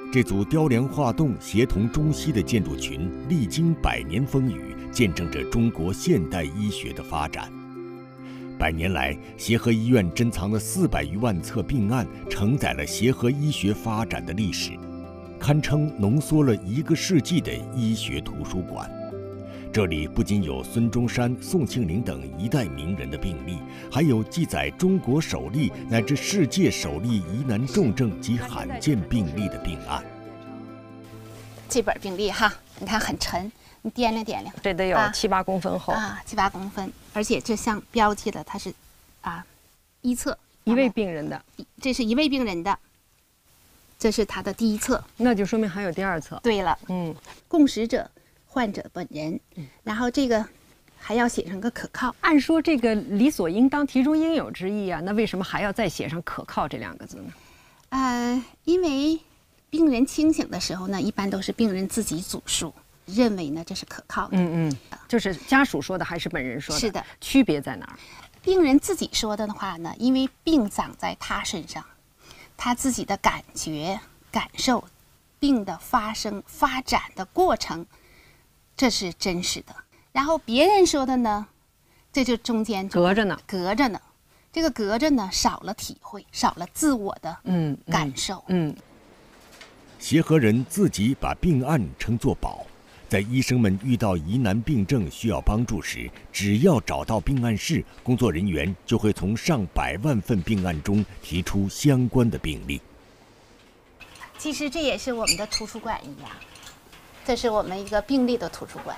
这组雕梁画栋、协同中西的建筑群，历经100年风雨，见证着中国现代医学的发展。100年来，协和医院珍藏的400余万册病案，承载了协和医学发展的历史，堪称浓缩了1个世纪的医学图书馆。这里不仅有孙中山、宋庆龄等一代名人的病例，还有记载中国首例乃至世界首例疑难重症及罕见病例的病案。 这本病例哈，你看很沉，你掂量掂量， 这得有7、8公分厚啊，7、8公分，而且这像标记了它是一册 ，1位病人的， 这是1位病人的，这是他的第1册， 那就说明还有第2册。 对了，供食者。患者本人，然后这个还要写上个可靠。 按说这个理所应当，题中应有之意啊，那为什么还要再写上可靠这2个字呢？ 因为病人清醒的时候呢，一般都是病人自己主述，认为呢这是可靠的。 就是家属说的还是本人说的？ 是的。 区别在哪儿？ 病人自己说的话呢，因为病长在他身上，他自己的感觉、感受，病的发生、发展的过程。这是真实的，然后别人说的呢，这就中间隔着呢， 这个隔着呢，少了体会，少了自我的感受。 协和人自己把病案称作宝，在医生们遇到疑难病症需要帮助时，只要找到病案室，工作人员就会从上100万份病案中提出相关的病例。 其实这也是我们的图书馆一样。这是我们一个病例的图书馆。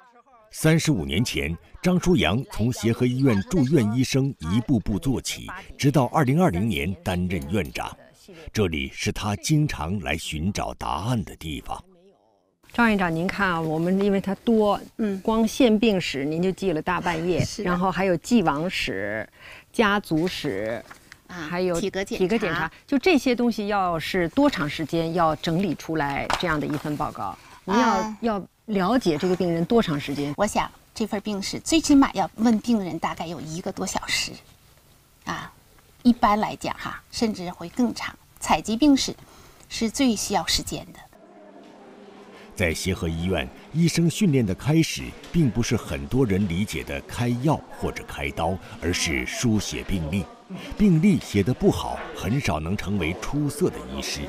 35年前，张书阳从协和医院住院医生一步步做起，直到2020年担任院长。这里是他经常来寻找答案的地方。 张院长，您看啊，我们因为它多，光献病史您就记了大半页，然后还有既往史、家族史。还有体格检查， 就这些东西，要是多长时间要整理出来这样的一份报告？您要了解这个病人多长时间？ 我想这份病史最起码要问病人大概有1个多小时，一般来讲甚至会更长。采集病史是最需要时间的。 在协和医院，医生训练的开始，并不是很多人理解的开药或者开刀，而是书写病历。病历写得不好，很少能成为出色的医师。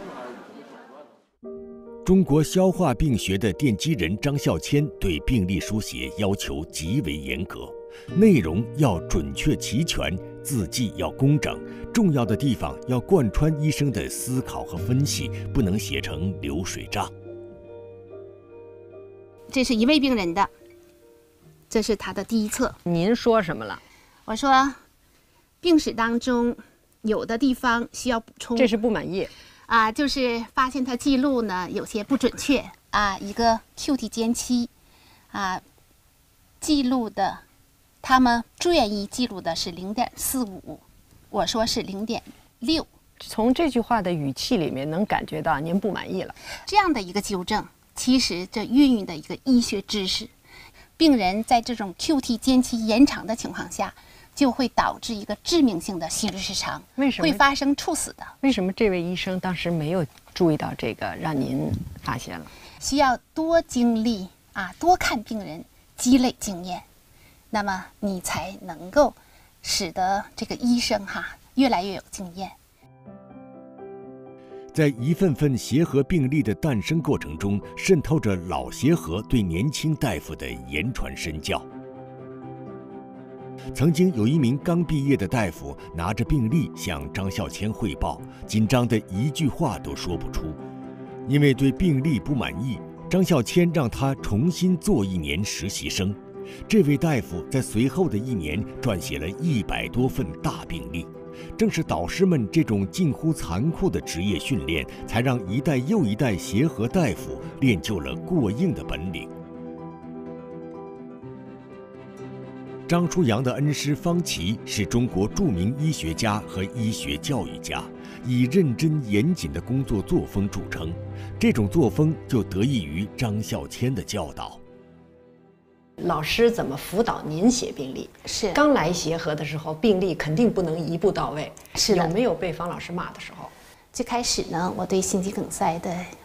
中国消化病学的奠基人张孝谦对病历书写要求极为严格，内容要准确齐全，字迹要工整，重要的地方要贯穿医生的思考和分析，不能写成流水账。 这是1位病人的，这是他的第1册。 您说什么了？ 我说，病史当中有的地方需要补充。 这是不满意就是发现他记录呢有些不准确一个 QT 间期记录的，他们住院医记录的是0.45，我说是0.6。 从这句话的语气里面能感觉到您不满意了。 这样的一个纠正，其实这孕育的一个医学知识，病人在这种 QT 间期延长的情况下，就会导致一个致命性的心律失常， 为什么会发生猝死的？ 为什么这位医生当时没有注意到这个，让您发现了？ 需要多经历多看病人，积累经验，那么你才能够使得这个医生越来越有经验。 在一份份协和病例的诞生过程中，渗透着老协和对年轻大夫的言传身教。曾经有一名刚毕业的大夫拿着病历向张孝谦汇报，紧张的一句话都说不出。因为对病历不满意，张孝谦让他重新做1年实习生。这位大夫在随后的1年撰写了100多份大病历。正是导师们这种近乎残酷的职业训练，才让一代又一代协和大夫练就了过硬的本领。张书阳的恩师方琦是中国著名医学家和医学教育家，以认真严谨的工作作风著称。这种作风就得益于张孝谦的教导。 老师怎么辅导您写病历？ 是刚来协和的时候，病历肯定不能一步到位。 是有没有被方老师骂的时候？ 最开始呢，我对心肌梗塞的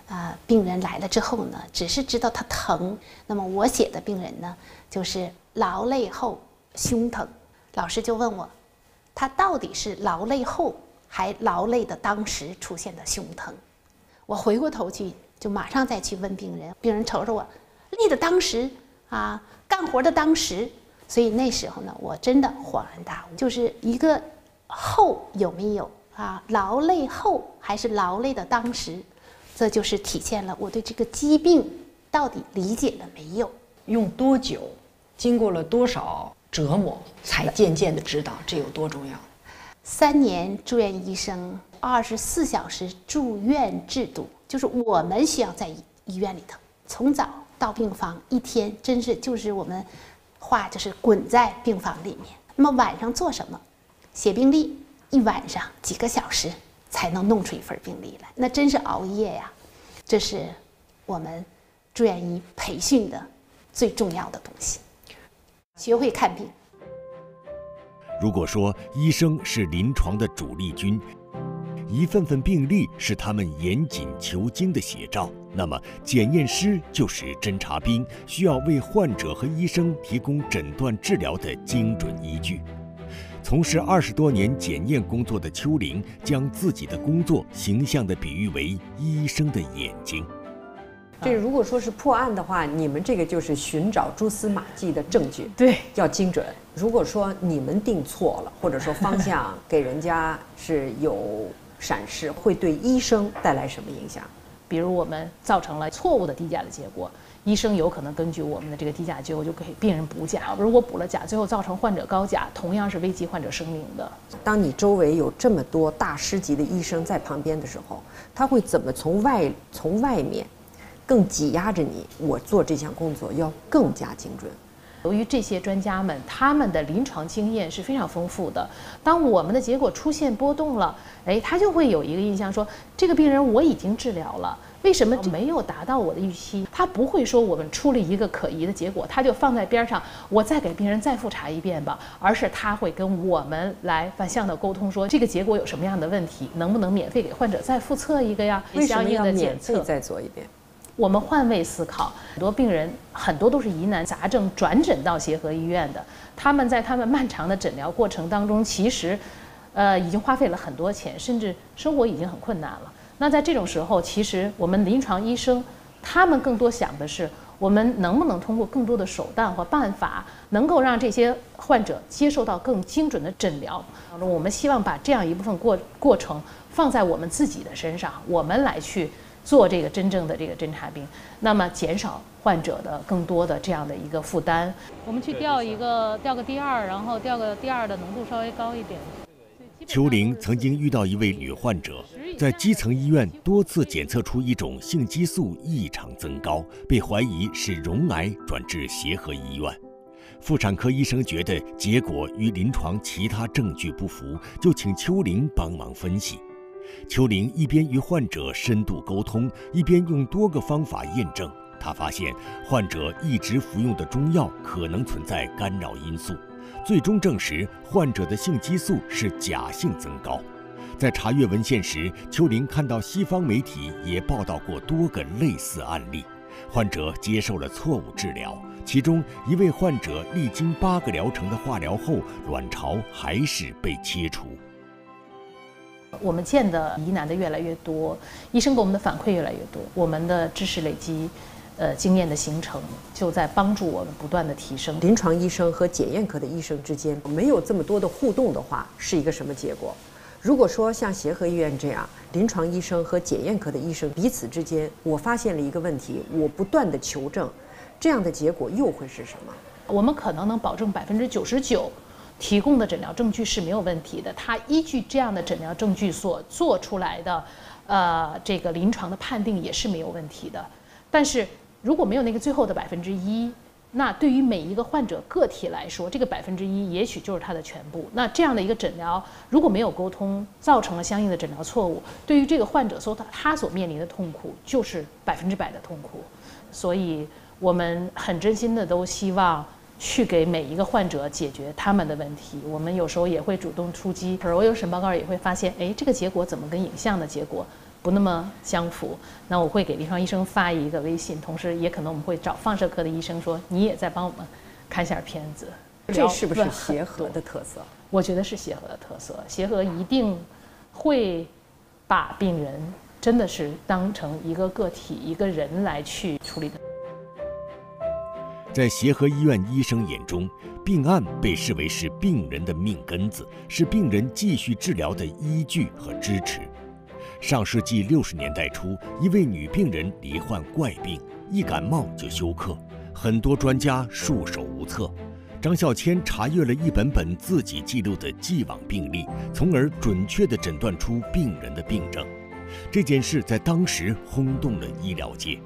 病人来了之后呢，只是知道他疼。那么我写的病人呢，就是劳累后胸疼。老师就问我，他到底是劳累后还劳累的当时出现的胸疼？我回过头去就马上再去问病人，病人瞅瞅我，累的当时啊，干活的当时。所以那时候呢，我真的恍然大悟，就是一个后有没有啊，劳累后还是劳累的当时，这就是体现了我对这个疾病到底理解了没有， 用多久，经过了多少折磨，才渐渐的知道这有多重要。 3年住院医生，24小时住院制度，就是我们需要在医院里头，从早到病房一天，真是就是我们话就是滚在病房里面。那么晚上做什么？写病历，一晚上几个小时才能弄出一份病历来，那真是熬夜呀。这是我们住院医培训的最重要的东西，学会看病。 如果说医生是临床的主力军，一份份病历是他们严谨求精的写照，那么检验师就是侦察兵，需要为患者和医生提供诊断治疗的精准依据。从事20多年检验工作的邱玲，将自己的工作形象地比喻为医生的眼睛。 这如果说是破案的话，你们这个就是寻找蛛丝马迹的证据， 对， 要精准。如果说你们定错了，或者说方向给人家是有闪失，会对医生带来什么影响？ 比如我们造成了错误的低钾的结果，医生有可能根据我们的这个低钾结果就给病人补钾，如果补了钾，最后造成患者高钾，同样是危及患者生命的。 当你周围有这么多大师级的医生在旁边的时候，他会怎么从外面更挤压着你？我做这项工作要更加精准。 由于这些专家们他们的临床经验是非常丰富的，当我们的结果出现波动了，他就会有一个印象说，这个病人我已经治疗了，为什么没有达到我的预期？他不会说我们出了一个可疑的结果，他就放在边上，我再给病人再复查一遍吧，而是他会跟我们来反向的沟通，说这个结果有什么样的问题，能不能免费给患者再复测一个呀？ 为什么要免费再做一遍？ 我们换位思考，很多病人很多都是疑难杂症转诊到协和医院的，他们在他们漫长的诊疗过程当中，其实，已经花费了很多钱，甚至生活已经很困难了。那在这种时候，其实我们临床医生，他们更多想的是，我们能不能通过更多的手段和办法，能够让这些患者接受到更精准的诊疗。我们希望把这样一部分过程放在我们自己的身上，我们来去做这个真正的这个侦察兵，那么减少患者的更多的这样的一个负担。我们去调个第二，然后调个第二的浓度稍微高一点。 邱玲曾经遇到一位女患者，在基层医院多次检测出一种性激素异常增高，被怀疑是溶癌，转至协和医院。妇产科医生觉得结果与临床其他证据不符，就请邱玲帮忙分析。邱玲一边与患者深度沟通，一边用多个方法验证。她发现患者一直服用的中药可能存在干扰因素，最终证实患者的性激素是假性增高。在查阅文献时，邱玲看到西方媒体也报道过多个类似案例，患者接受了错误治疗，其中一位患者历经8个疗程的化疗后，卵巢还是被切除。 我们见的疑难的越来越多，医生给我们的反馈越来越多，我们的知识累积，经验的形成，就在帮助我们不断的提升。 临床医生和检验科的医生之间没有这么多的互动的话，是一个什么结果？如果说像协和医院这样，临床医生和检验科的医生彼此之间，我发现了一个问题，我不断的求证，这样的结果又会是什么？ 我们可能能保证99%提供的诊疗证据是没有问题的，他依据这样的诊疗证据所做出来的这个临床的判定也是没有问题的。但是如果没有那个最后的1%，那对于每一个患者个体来说，这个1%也许就是他的全部。那这样的一个诊疗如果没有沟通，造成了相应的诊疗错误，对于这个患者他所面临的痛苦就是100%的痛苦。所以我们很真心的都希望去给每一个患者解决他们的问题。我们有时候也会主动出击，我有审报告也会发现，这个结果怎么跟影像的结果不那么相符，那我会给临床医生发一个微信，同时也可能我们会找放射科的医生说，你也再帮我们看一下片子。 这是不是协和的特色？ 我觉得是协和的特色，协和一定会把病人真的是当成一个个体、一个人来去处理的。 在协和医院医生眼中，病案被视为是病人的命根子，是病人继续治疗的依据和支持。上世纪60年代初，一位女病人罹患怪病，一感冒就休克，很多专家束手无策。张孝谦查阅了一本本自己记录的既往病例，从而准确地诊断出病人的病症。这件事在当时轰动了医疗界。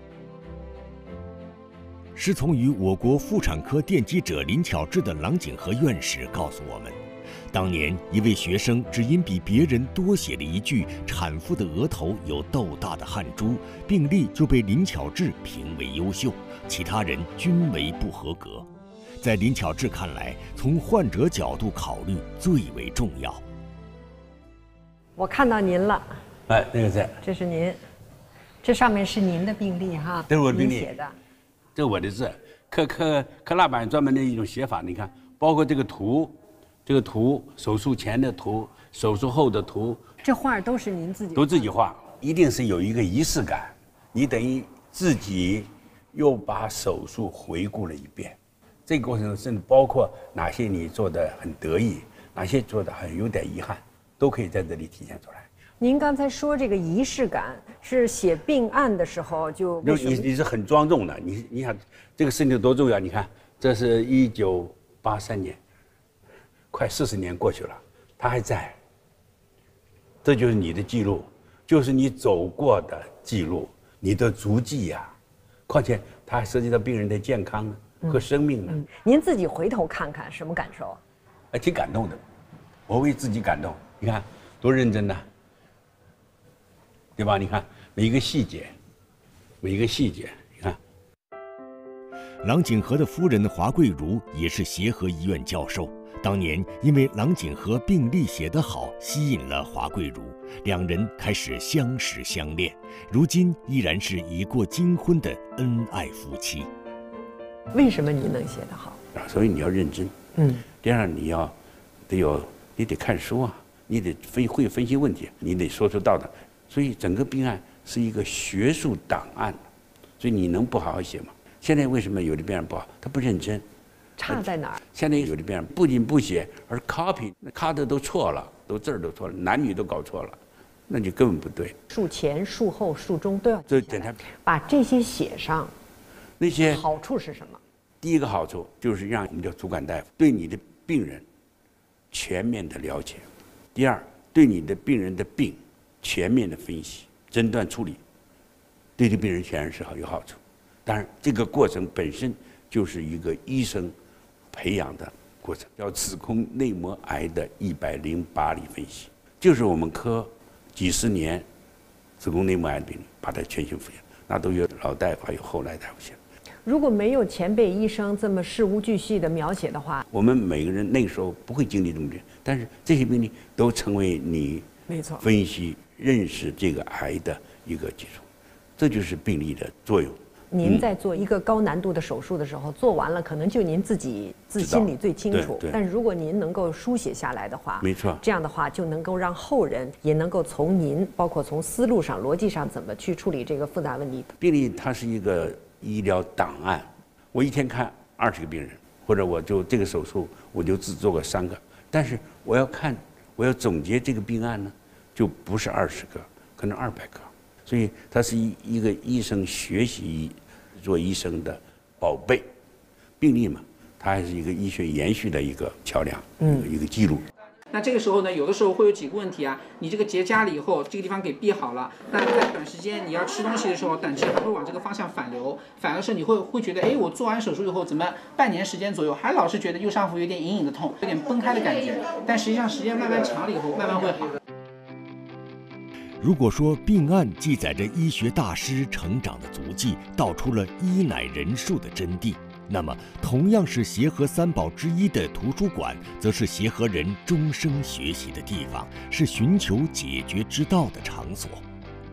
师从于我国妇产科奠基者林巧稚的郎景和院士告诉我们，当年一位学生只因比别人多写了一句产妇的额头有豆大的汗珠，病例就被林巧稚评为优秀，其他人均为不合格。在林巧稚看来，从患者角度考虑最为重要。 我看到您了， 哎，那个在， 这是您，这上面是您的病历哈， 这是我的病历您写的。 这是我的字，刻蜡板专门的一种写法。你看，包括这个图，手术前的图，手术后的图， 这画都是您自己都自己画，一定是有一个仪式感。你等于自己又把手术回顾了一遍。这个过程甚至包括哪些你做的很得意，哪些做的很有点遗憾，都可以在这里体现出来。 您刚才说这个仪式感是写病案的时候就你是很庄重的，你想这个事情多重要？你看，这是1983年，快40年过去了，他还在。这就是你的记录，就是你走过的记录，你的足迹呀。况且它还涉及到病人的健康呢。和生命呢？ 您自己回头看看什么感受？ 挺感动的，我为自己感动。你看多认真呐，对吧？你看每一个细节，你看。 郎景和的夫人华桂如也是协和医院教授，当年因为郎景和病历写得好，吸引了华桂如，两人开始相识相恋，如今依然是已过金婚的恩爱夫妻。 为什么你能写得好？ 所以你要认真。第二你得看书啊，你得会分析问题，你得说出道的。所以整个病案是一个学术档案，所以你能不好好写吗？现在为什么有的病人不好？他不认真。 差在哪儿？ 现在有的病人不仅不写，而 copy， 的都错了，字儿都错了，男女都搞错了，那就根本不对。 术前、术后、术中都要这检查， 把这些写上。 那些好处是什么？ 第一个好处就是让你的主管大夫对你的病人全面的了解；第二，对你的病人的病全面的分析、诊断处理，对病人显然是有好处。当然，这个过程本身就是一个医生培养的过程，叫子宫内膜癌的108例分析，就是我们科几十年子宫内膜癌的病例把它全新复原。那都有老大夫还有后来大夫写。 如果没有前辈医生这么事无巨细的描写的话， 我们每个人那个时候不会经历这么多，但是这些病例都成为你没错分析认识这个癌的一个基础，这就是病例的作用。 您在做一个高难度的手术的时候，做完了可能就您自己心里最清楚。但是如果您能够书写下来的话， 没错， 这样的话就能够让后人也能够从您，包括从思路上、逻辑上怎么去处理这个复杂问题。 病例它是一个医疗档案，我一天看20个病人，或者我就这个手术我就只做过3个，但是我要总结这个病案呢，就不是20个，可能200个。所以它是一个医生学习做医生的宝贝，病例嘛，它还是一个医学延续的一个桥梁，一个记录。 那这个时候呢，有的时候会有几个问题啊，你这个结痂了以后，这个地方给闭好了，但是在短时间你要吃东西的时候，胆汁还会往这个方向反流，反而是你会觉得，哎，我做完手术以后怎么半年时间左右，还老是觉得右上腹有点隐隐的痛，有点崩开的感觉，但实际上时间慢慢长了以后，慢慢会好。 如果说病案记载着医学大师成长的足迹，道出了医乃人术的真谛，那么同样是协和3宝之一的图书馆，则是协和人终生学习的地方，是寻求解决之道的场所。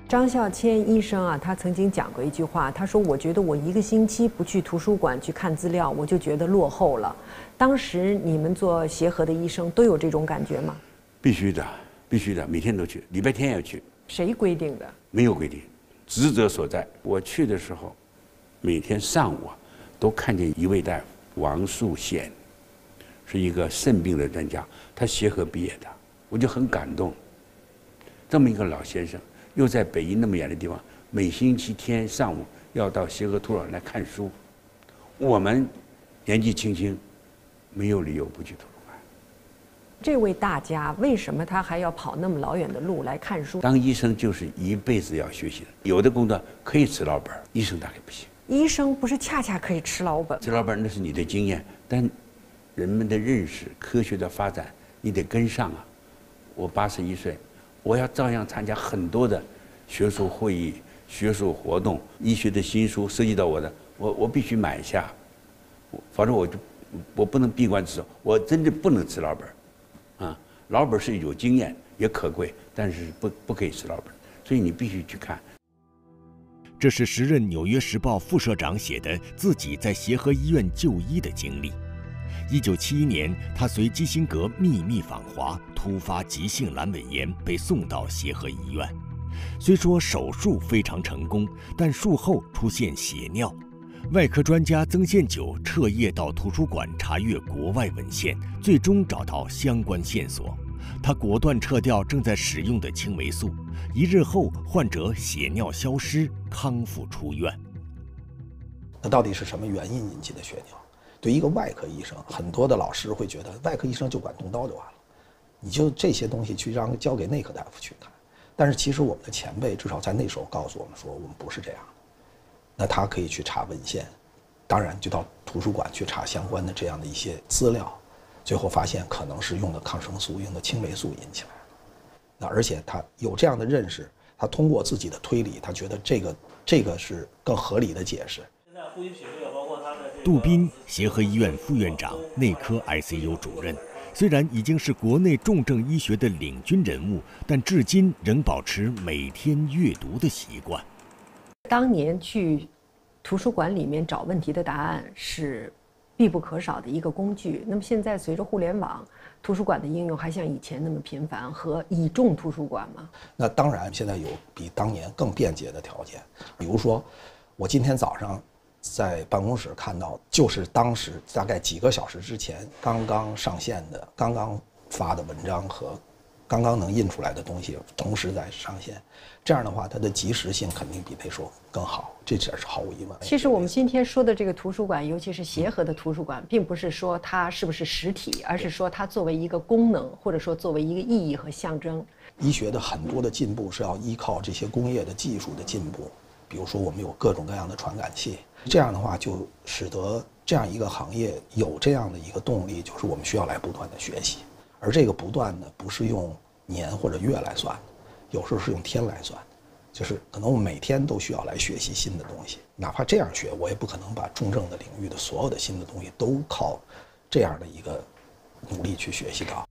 张孝谦医生啊，他曾经讲过一句话，他说：“我觉得我1个星期不去图书馆去看资料，我就觉得落后了。”当时你们做协和的医生都有这种感觉吗？ 必须的，必须的，每天都去，礼拜天也去。 谁规定的？ 没有规定，职责所在。我去的时候，每天上午啊，都看见一位大夫王树宪，是一个肾病的专家，他协和毕业的，我就很感动。这么一个老先生，又在北京那么远的地方，每星期天上午要到协和图书馆来看书。我们年纪轻轻，没有理由不去图书馆。 这位大家为什么他还要跑那么老远的路来看书？ 当医生就是一辈子要学习的，有的工作可以吃老本，医生大概不行。 医生不是恰恰可以吃老本？ 吃老本那是你的经验，但人们的认识、科学的发展，你得跟上啊。我81岁，我要照样参加很多的学术会议、学术活动，医学的新书涉及到我的，我必须买下，否则我不能闭关自守，我真的不能吃老本，啊，老本是有经验也可贵，但是不可以吃老本，所以你必须去看。 这是时任《纽约时报》副社长写的自己在协和医院就医的经历。1971年，他随基辛格秘密访华，突发急性阑尾炎，被送到协和医院。虽说手术非常成功，但术后出现血尿。外科专家曾宪九彻夜到图书馆查阅国外文献，最终找到相关线索。他果断撤掉正在使用的青霉素。1日后，患者血尿消失，康复出院。 那到底是什么原因引起的血尿？对一个外科医生，很多的老师会觉得外科医生就管动刀就完了，你就这些东西去交给内科大夫去看。但是其实我们的前辈至少在那时候告诉我们说，我们不是这样的。那他可以去查文献，当然就到图书馆去查相关的这样的一些资料，最后发现可能是用的抗生素、用的青霉素引起来的。那而且他有这样的认识，他通过自己的推理，他觉得这个是更合理的解释。 杜斌，协和医院副院长、内科 ICU 主任，虽然已经是国内重症医学的领军人物，但至今仍保持每天阅读的习惯。 当年去图书馆里面找问题的答案是必不可少的一个工具。那么现在随着互联网，图书馆的应用还像以前那么频繁和倚重图书馆吗？ 那当然，现在有比当年更便捷的条件。比如说，我今天早上在办公室看到，就是当时大概几个小时之前刚刚上线的、刚刚发的文章和刚刚能印出来的东西同时在上线，这样的话它的及时性肯定比那时候更好，这点是毫无疑问。 其实我们今天说的这个图书馆，尤其是协和的图书馆，并不是说它是不是实体，而是说它作为一个功能，或者说作为一个意义和象征。 医学的很多的进步是要依靠这些工业的技术的进步，比如说我们有各种各样的传感器，这样的话就使得这样一个行业有这样的一个动力，就是我们需要来不断的学习。而这个不断呢，不是用年或者月来算的，有时候是用天来算的，就是可能我们每天都需要来学习新的东西。哪怕这样学，我也不可能把重症的领域的所有的新的东西都靠这样的一个努力去学习到。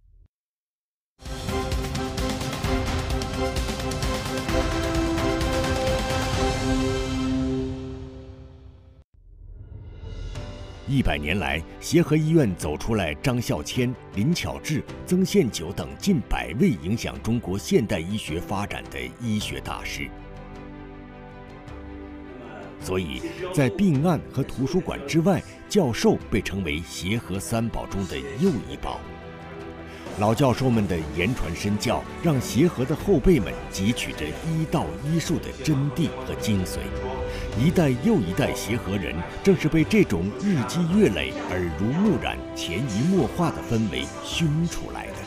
100年来，协和医院走出来张孝谦、林巧稚、曾宪九等近100位影响中国现代医学发展的医学大师。所以，在病案和图书馆之外，教授被称为协和3宝中的又一宝。老教授们的言传身教，让协和的后辈们汲取着医道医术的真谛和精髓。一代又一代协和人，正是被这种日积月累、耳濡目染、潜移默化的氛围熏出来的。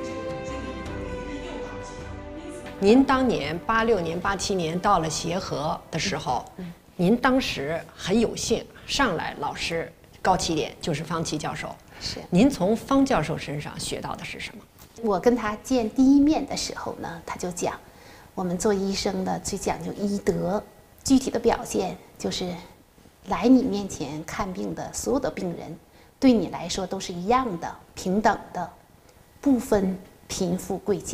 您当年86年、87年到了协和的时候，您当时很有幸上来，老师高起点就是方琦教授。 是。 您从方教授身上学到的是什么？ 我跟他见第一面的时候呢，他就讲，我们做医生的最讲究医德。具体的表现就是，来你面前看病的所有的病人，对你来说都是一样的、平等的，不分贫富贵贱。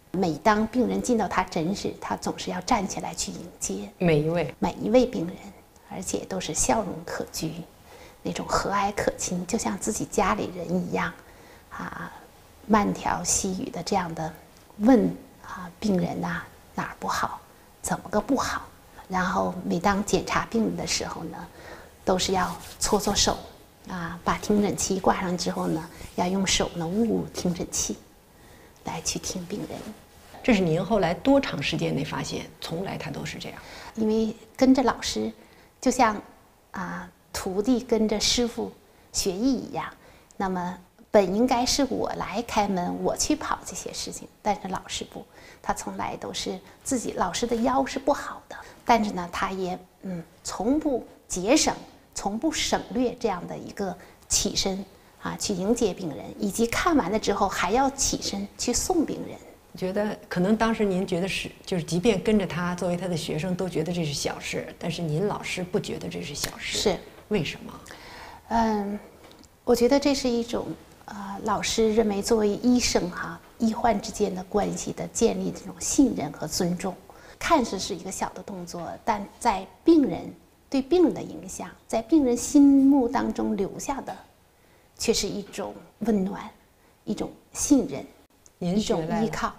每当病人进到他诊室，他总是要站起来去迎接每一位病人，而且都是笑容可掬，那种和蔼可亲，就像自己家里人一样，慢条细语的这样的问病人哪儿不好，怎么个不好？然后每当检查病人的时候呢，都是要搓搓手把听诊器挂上之后呢，要用手呢捂听诊器，来去听病人。 这是您后来多长时间内发现？从来他都是这样。 因为跟着老师，就像徒弟跟着师傅学艺一样，那么本应该是我来开门，我去跑这些事情，但是老师不，他从来都是自己。老师的腰是不好的，但是呢，他也从不节省，从不省略这样的一个起身去迎接病人，以及看完了之后还要起身去送病人。 觉得可能当时您觉得就是即便跟着他作为他的学生都觉得这是小事，但是您老师不觉得这是小事， 是为什么？ 我觉得这是一种老师认为作为医生医患之间的关系的建立这种信任和尊重，看似是一个小的动作，但在对病人的影响，在病人心目当中留下的，却是一种温暖，一种信任，一种依靠。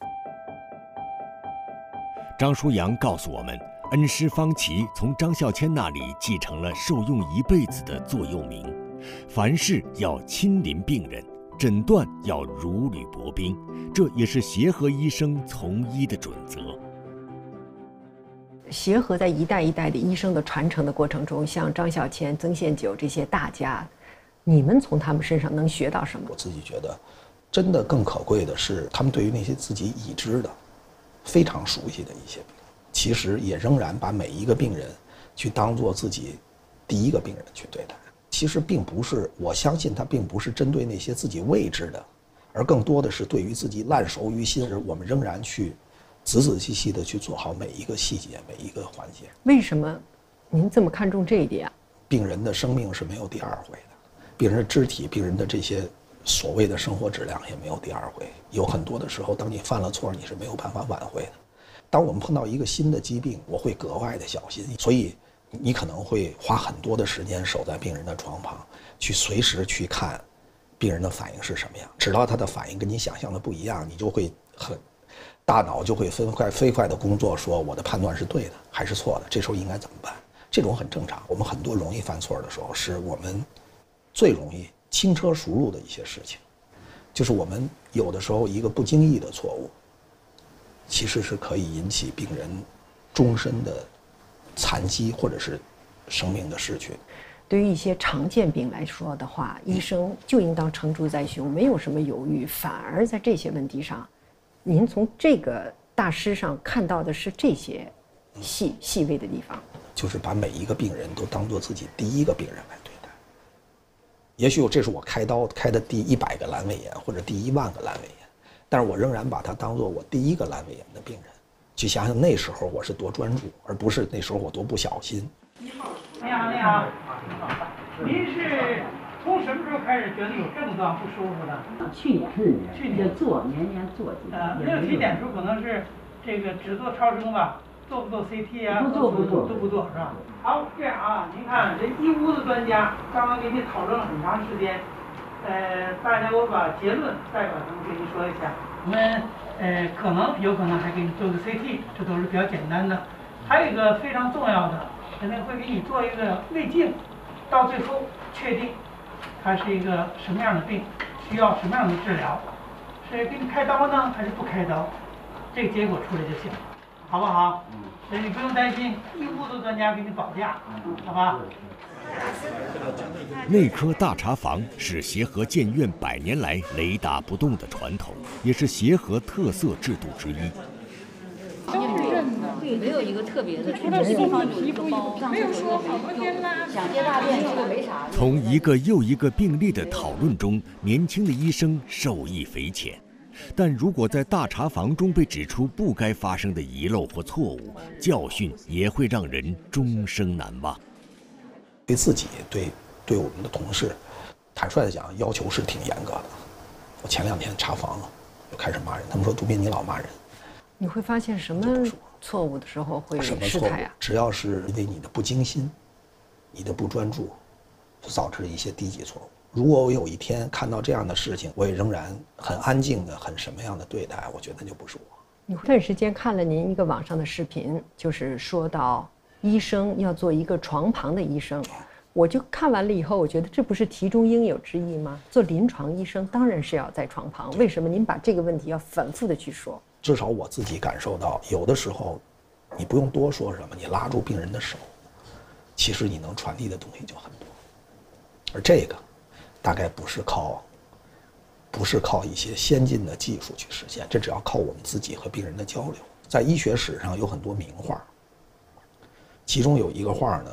张舒扬告诉我们，恩师方琦从张孝谦那里继承了受用一辈子的座右铭：凡事要亲临病人，诊断要如履薄冰，这也是协和医生从医的准则。 协和在一代一代的医生的传承的过程中，像张孝谦、曾宪九这些大家，你们从他们身上能学到什么？ 我自己觉得，真的更可贵的是，他们对于那些自己已知的、非常熟悉的一些病人，其实也仍然把每一个病人去当作自己第一个病人去对待。其实并不是，我相信他并不是针对那些自己未知的，而更多的是对于自己烂熟于心，我们仍然去仔仔细细的去做好每一个细节、每一个环节。 为什么您这么看重这一点？ 病人的生命是没有第二回的，病人的肢体、病人的这些所谓的生活质量也没有第二回。有很多的时候，当你犯了错，你是没有办法挽回的。当我们碰到一个新的疾病，我会格外的小心，所以你可能会花很多的时间守在病人的床旁，去随时去看病人的反应是什么样。直到他的反应跟你想象的不一样，你就会大脑就会飞快的工作，说我的判断是对的还是错的，这时候应该怎么办？这种很正常。我们很多容易犯错的时候，是我们最容易轻车熟路的一些事情，就是我们有的时候一个不经意的错误，其实是可以引起病人终身的残疾或者是生命的逝去。 对于一些常见病来说的话，医生就应当成竹在胸，没有什么犹豫，反而在这些问题上，您从这个大师上看到的是这些细微的地方， 就是把每一个病人都当作自己第一个病人来对待。也许这是我开刀开的第100个阑尾炎或者第1万个阑尾炎，但是我仍然把它当作我第一个阑尾炎的病人。去想想那时候我是多专注，而不是那时候我多不小心。 你好，你好，您是从什么时候开始觉得有症状不舒服的？ 去年做，年做。 那个体检时候可能是这个只做超声吧，做不做 CT 啊？ 都不做是吧？好，这样啊，您看这一屋子专家刚刚跟你讨论了很长时间，大家我把结论代表他们跟您说一下。我们有可能还给你做个 CT， 这都是比较简单的。还有一个非常重要的，可能会给你做一个胃镜，到最后确定它是一个什么样的病，需要什么样的治疗，是给你开刀呢，还是不开刀？这个结果出来就行，好不好？所以你不用担心，一屋子专家给你保驾，好吧？ 内科大查房是协和建院100年来雷打不动的传统，也是协和特色制度之一。 对，没有一个特别的，除了地方有一个包，没有说好多天啦，想接大便这个没啥。 从一个又一个病例的讨论中，年轻的医生受益匪浅。但如果在大查房中被指出不该发生的遗漏或错误，教训也会让人终生难忘。 对自己，对我们的同事，坦率的讲，要求是挺严格的。我前2天查房了， 就开始骂人。他们说杜斌你老骂人。 你会发现什么错误的时候会失态啊？ 只要是因为你的不精心、你的不专注，就导致一些低级错误。如果我有一天看到这样的事情，我也仍然很安静的、很什么样的对待，我觉得那就不是我。 你这段时间看了您一个网上的视频，就是说到医生要做一个床旁的医生，我就看完了以后，我觉得这不是题中应有之义吗？做临床医生当然是要在床旁，为什么您把这个问题要反复的去说？ 至少我自己感受到，有的时候你不用多说什么，你拉住病人的手，其实你能传递的东西就很多。而这个大概不是靠一些先进的技术去实现，这只要靠我们自己和病人的交流。在医学史上有很多名画，其中有一个画呢，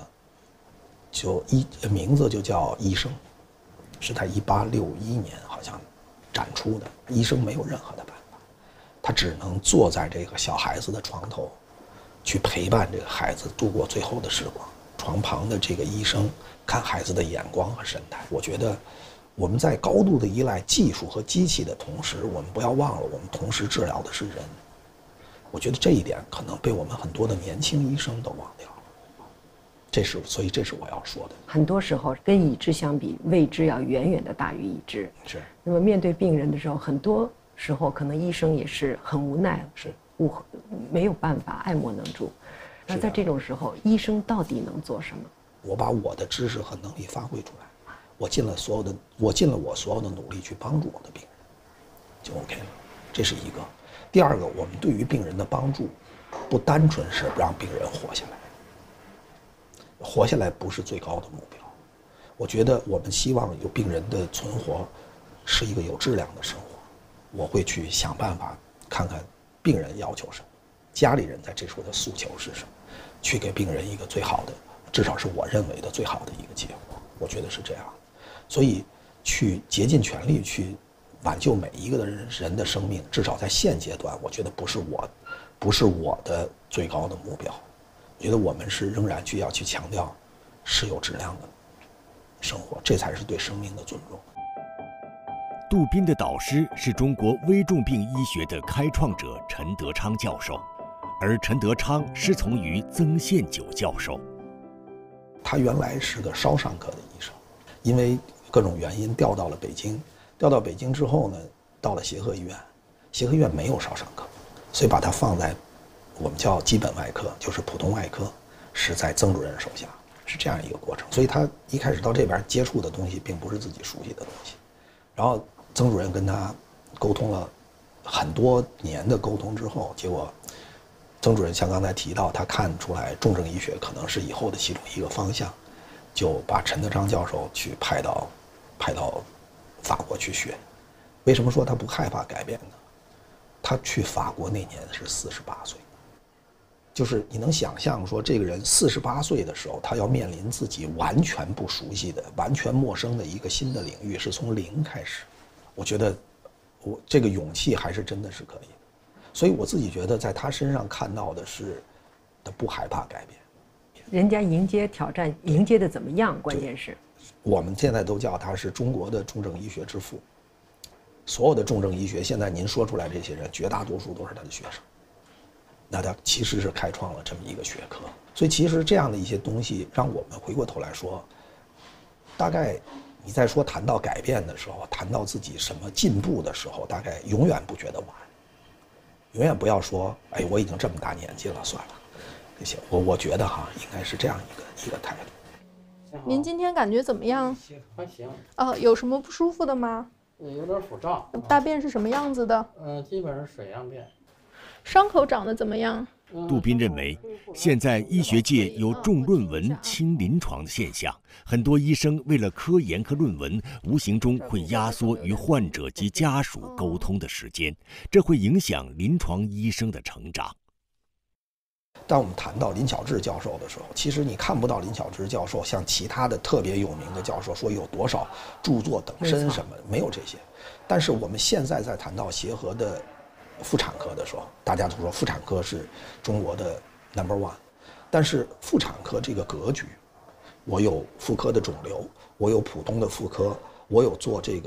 名字就叫《医生》，是在1861年好像展出的。医生没有任何的办法，他只能坐在这个小孩子的床头，去陪伴这个孩子度过最后的时光。床旁的这个医生看孩子的眼光和神态，我觉得我们在高度的依赖技术和机器的同时，我们不要忘了，我们同时治疗的是人。我觉得这一点可能被我们很多的年轻医生都忘掉了。所以这是我要说的。很多时候跟已知相比，未知要远远的大于已知。是。那么面对病人的时候，很多时候可能医生也是很无奈，是没有办法，爱莫能助。那在这种时候，医生到底能做什么？我把我的知识和能力发挥出来，我尽了我所有的努力去帮助我的病人，就 OK 了。这是一个。第二个，我们对于病人的帮助，不单纯是让病人活下来。活下来不是最高的目标。我觉得我们希望有病人的存活是一个有质量的生活。我会去想办法看看病人要求什么，家里人在这时候的诉求是什么，去给病人一个最好的，至少是我认为的最好的一个结果。我觉得是这样。所以去竭尽全力去挽救每一个人的生命，至少在现阶段，我觉得不是我的最高的目标。我觉得我们是仍然要去强调是有质量的生活，这才是对生命的尊重。 杜斌的导师是中国危重病医学的开创者陈德昌教授，而陈德昌师从于曾宪九教授。 他原来是个烧伤科的医生，因为各种原因调到了北京。调到北京之后呢，到了协和医院，协和医院没有烧伤科，所以把他放在我们叫基本外科，就是普通外科，是在曾主任手下，是这样一个过程。所以他一开始到这边接触的东西并不是自己熟悉的东西，然后曾主任跟他沟通了很多年的沟通之后，结果曾主任像刚才提到，他看出来重症医学可能是以后的其中一个方向，就把陈德昌教授去派到法国去学。为什么说他不害怕改变呢？他去法国那年是48岁，就是你能想象说这个人48岁的时候，他要面临自己完全不熟悉的、完全陌生的一个新的领域，是从零开始。我觉得我这个勇气还是真的是可以的。所以我自己觉得在他身上看到的是他不害怕改变。人家迎接挑战，迎接的怎么样？关键是我们现在都叫他是中国的重症医学之父。所有的重症医学，现在您说出来这些人，绝大多数都是他的学生。那他其实是开创了这么一个学科。所以其实这样的一些东西，让我们回过头来说，大概你在谈到改变的时候，谈到自己什么进步的时候，大概永远不觉得晚，永远不要说，哎，我已经这么大年纪了，算了，这些我觉得应该是这样一个态度。 您今天感觉怎么样？ 还行。 有什么不舒服的吗？ 有点腹胀。 大便是什么样子的？ 基本上水样便。 伤口长得怎么样？ 杜斌认为，现在医学界有重论文轻临床的现象，很多医生为了科研和论文，无形中会压缩与患者及家属沟通的时间，这会影响临床医生的成长。 当我们谈到林巧稚教授的时候，其实你看不到林巧稚教授像其他的特别有名的教授说有多少著作等身什么，没有这些。但是我们现在在谈到协和的妇产科的时候，大家都说妇产科是中国的 No.1， 但是妇产科这个格局，我有妇科的肿瘤，我有普通的妇科，我有做这个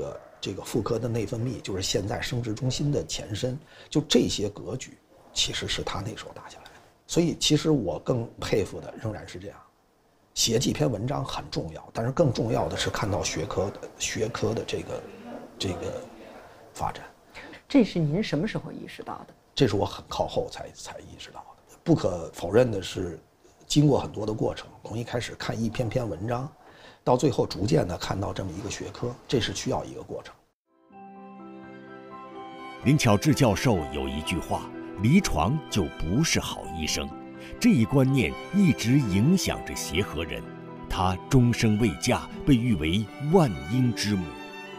这个妇科的内分泌就是现在生殖中心的前身，就这些格局其实是他那时候打下来的。所以其实我更佩服的仍然是这样，写几篇文章很重要，但是更重要的是看到学科的这个发展。 这是您什么时候意识到的？ 这是我很靠后才意识到的。不可否认的是，经过很多的过程，从一开始看一篇篇文章，到最后逐渐的看到这么一个学科，这是需要一个过程。 林巧稚教授有一句话：离床就不是好医生。这一观念一直影响着协和人，她终生未嫁，被誉为万婴之母。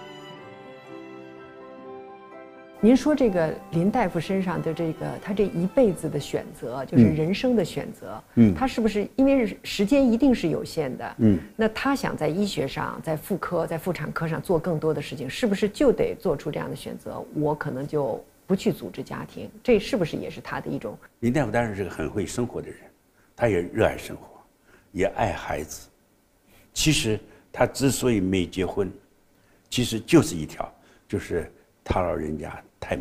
您说这个林大夫身上的他这一辈子的选择，就是人生的选择，他是不是因为时间一定是有限的，那他想在医学上、在妇科、在妇产科上做更多的事情，是不是就得做出这样的选择？我可能就不去组织家庭，这是不是也是他的一种？ 林大夫当然是个很会生活的人，他也热爱生活，也爱孩子。其实他之所以没结婚，其实就是一条，就是他老人家太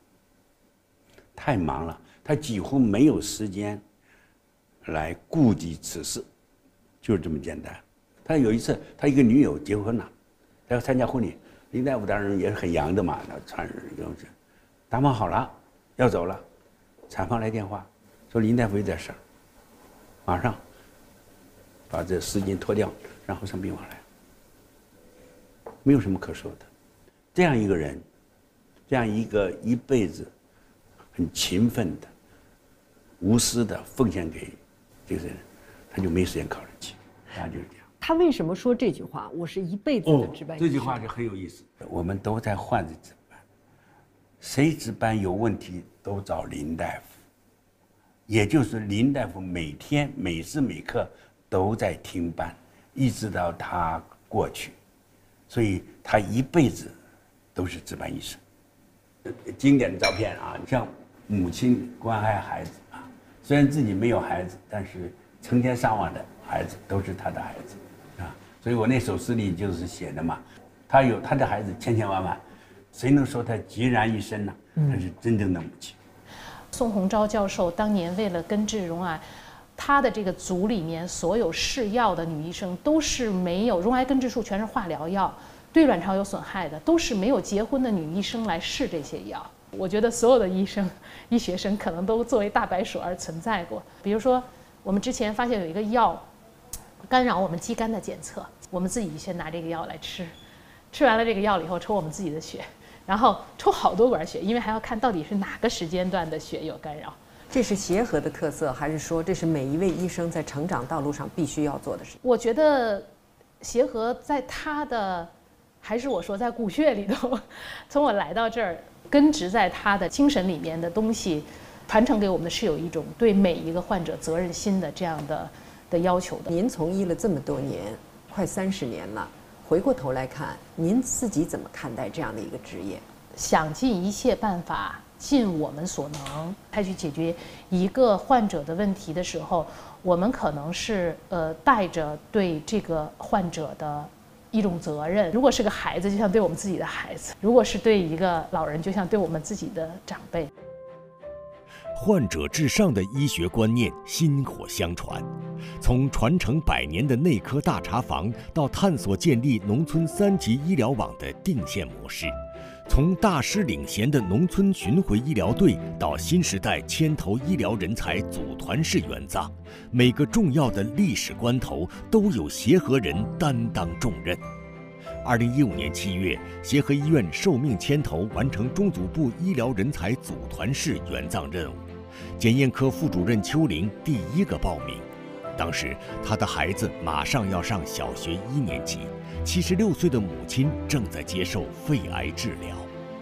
忙了，他几乎没有时间来顾及此事，就是这么简单。他有一次，他一个女友结婚了，他要参加婚礼，林大夫当然也是很洋的嘛，他穿着这种打扮好了，要走了，产房来电话说林大夫有点事儿，马上把这丝巾脱掉，然后上病房来，没有什么可说的。这样一个人，这样一个一辈子很勤奋的、无私的奉献给这个人，他就没时间考虑起，大家就是这样。 他为什么说这句话？我是一辈子的值班医生。 这句话就很有意思。我们都在换着值班，谁值班有问题都找林大夫，也就是林大夫每天每时每刻都在听班，一直到他过去，所以他一辈子都是值班医生。经典的照片啊，像母亲关爱孩子啊，虽然自己没有孩子，但是成千上万的孩子都是他的孩子啊。所以我那首诗里就是写的嘛，他有他的孩子千千万万，谁能说他孑然一身呢？他是真正的母亲。 宋鸿钊教授当年为了根治溶癌，他的这个组里面所有试药的女医生都是没有溶癌根治术，全是化疗药。对卵巢有损害的，都是没有结婚的女医生来试这些药。我觉得所有的医学生可能都作为大白鼠而存在过。比如说，我们之前发现有一个药干扰我们肌酐的检测，我们自己先拿这个药来吃，吃完了这个药了以后抽我们自己的血，然后抽好多管血，因为还要看到底是哪个时间段的血有干扰。 这是协和的特色，还是说这是每一位医生在成长道路上必须要做的事情？ 我觉得协和在他的。还是我说，在骨血里头，从我来到这儿，根植在他的精神里面的东西，传承给我们的是有一种对每一个患者责任心的这样的要求的。 您从医了这么多年，快30年了，回过头来看，您自己怎么看待这样的一个职业？ 想尽一切办法，尽我们所能，再去解决一个患者的问题的时候，我们可能是带着对这个患者的一种责任。如果是个孩子，就像对我们自己的孩子；如果是对一个老人，就像对我们自己的长辈。 患者至上的医学观念薪火相传，从传承100年的内科大茶房，到探索建立农村3级医疗网的定线模式，从大师领衔的农村巡回医疗队，到新时代牵头医疗人才组团式援藏，每个重要的历史关头都有协和人担当重任。2015年7月，协和医院受命牵头完成中组部医疗人才组团式援藏任务，检验科副主任邱玲第一个报名。当时他的孩子马上要上小学1年级，76岁的母亲正在接受肺癌治疗。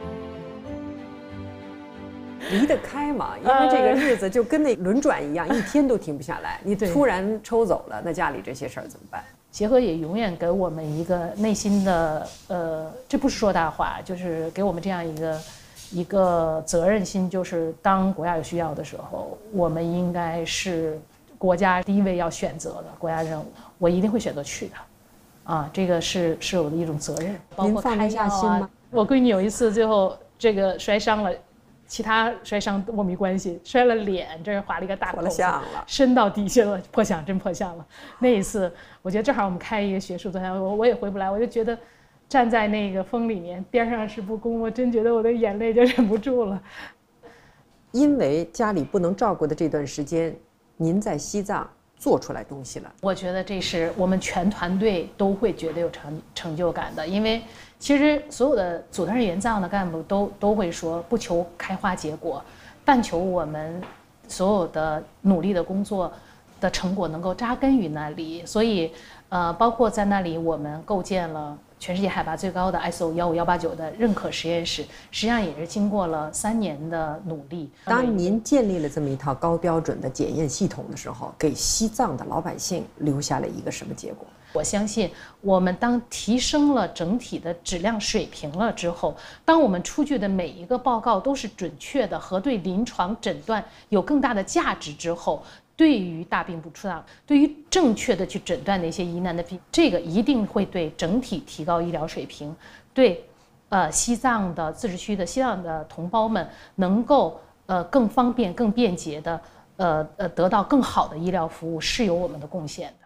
离得开嘛，因为这个日子就跟那轮转一样，一天都停不下来。你突然抽走了，那家里这些事儿怎么办？ 协和也永远给我们一个内心的这不是说大话，就是给我们这样一个责任心，就是当国家有需要的时候，我们应该是国家第一位要选择的国家任务，我一定会选择去的，啊，这个是我的一种责任，包括开药啊， 我闺女有一次最后这个摔伤了，其他摔伤跟我没关系，摔了脸，这儿划了一个大口子，伸到底下了，破相，真破相了。那一次，我觉得正好我们开一个学术座谈，我也回不来，我就觉得站在那个风里面，边上是不公，我真觉得我的眼泪就忍不住了。 因为家里不能照顾的这段时间，您在西藏做出来东西了。 我觉得这是我们全团队都会觉得有成就感的，因为其实所有的组团援藏的干部都会说，不求开花结果，但求我们所有的努力的工作的成果能够扎根于那里。所以，包括在那里，我们构建了全世界海拔最高的 ISO 15189的认可实验室，实际上也是经过了3年的努力。 当您建立了这么一套高标准的检验系统的时候，给西藏的老百姓留下了一个什么结果？ 我相信，我们当提升了整体的质量水平了之后，当我们出具的每一个报告都是准确的和对临床诊断有更大的价值之后，对于大病不出藏，对于正确的去诊断那些疑难的病，这个一定会对整体提高医疗水平，对西藏的自治区的西藏的同胞们能够更方便、更便捷的得到更好的医疗服务是有我们的贡献的。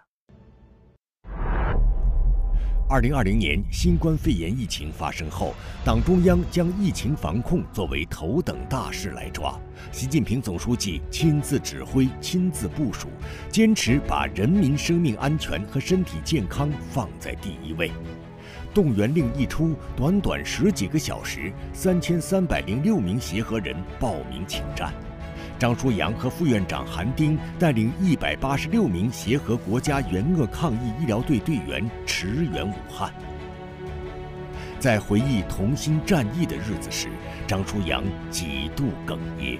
2020年新冠肺炎疫情发生后，党中央将疫情防控作为头等大事来抓。习近平总书记亲自指挥、亲自部署，坚持把人民生命安全和身体健康放在第一位。动员令一出，短短10几个小时，3306名协和人报名请战。张书阳和副院长韩丁带领186名协和国家援鄂抗疫医疗队队员驰援武汉。在回忆同心战役的日子时，张书阳几度哽咽。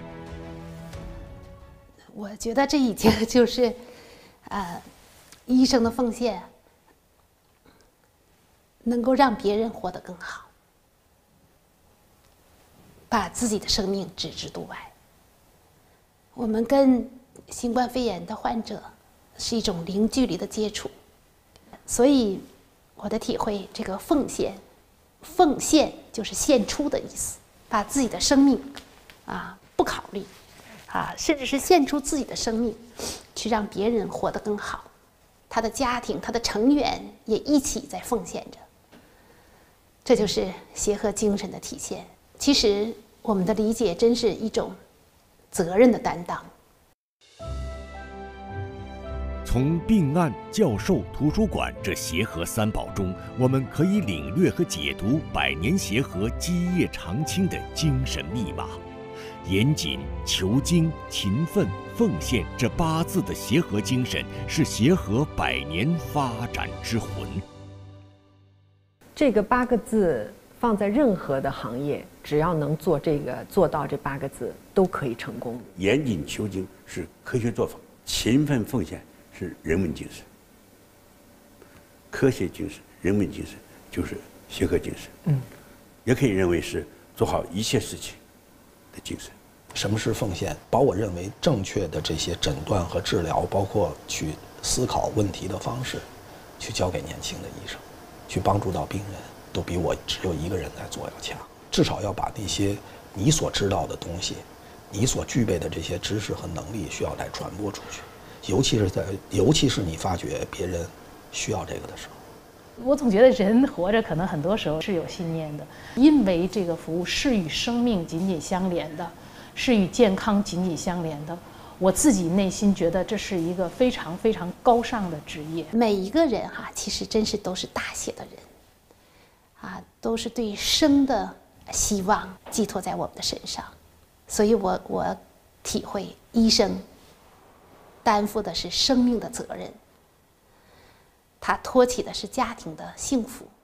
我觉得这已经就是，医生的奉献，能够让别人活得更好，把自己的生命置之度外。我们跟新冠肺炎的患者是一种零距离的接触，所以我的体会，这个奉献就是献出的意思，把自己的生命不考虑甚至是献出自己的生命，去让别人活得更好，他的家庭、他的成员也一起在奉献着，这就是协和精神的体现。其实我们的理解真是一种责任的担当。 从病案、教授、图书馆这协和3宝中，我们可以领略和解读100年协和基业长青的精神密码。严谨、求精、勤奋、奉献这8字的协和精神，是协和100年发展之魂。 这个8个字放在任何的行业，只要能做到这8个字，都可以成功。 严谨求精是科学做法，勤奋奉献是人文精神，科学精神、人文精神就是协和精神。也可以认为是做好一切事情的精神。 什么是奉献？把我认为正确的这些诊断和治疗，包括去思考问题的方式，去交给年轻的医生，去帮助到病人，都比我只有一个人在做要强。至少要把那些你所知道的东西，你所具备的这些知识和能力，需要来传播出去。尤其是你发觉别人需要这个的时候。 我总觉得人活着可能很多时候是有信念的，因为这个服务是与生命紧紧相连的，是与健康紧紧相连的。我自己内心觉得这是一个非常非常高尚的职业。 每一个人其实真是都是大写的人，都是对生的希望寄托在我们的身上，所以我体会医生担负的是生命的责任，他托起的是家庭的幸福。